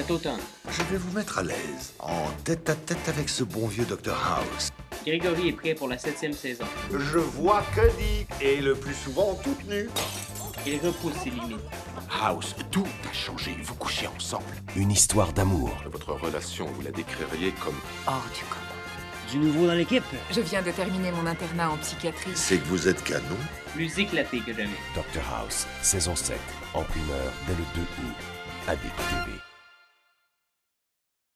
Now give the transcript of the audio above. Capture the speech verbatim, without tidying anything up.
cet automne. Je vais vous mettre à l'aise, en tête-à-tête avec ce bon vieux docteur House. Grégory est prêt pour la septième saison. Je vois que dit, et le plus souvent toute nue. Il repousse ses limites. House, tout a changé, vous couchez ensemble. Une histoire d'amour. Votre relation, vous la décririez comme hors du commun. Du nouveau dans l'équipe? Je viens de terminer mon internat en psychiatrie. C'est que vous êtes canon. Plus éclaté que jamais. docteur House, saison sept, en primeur dès le deux août, à D T V.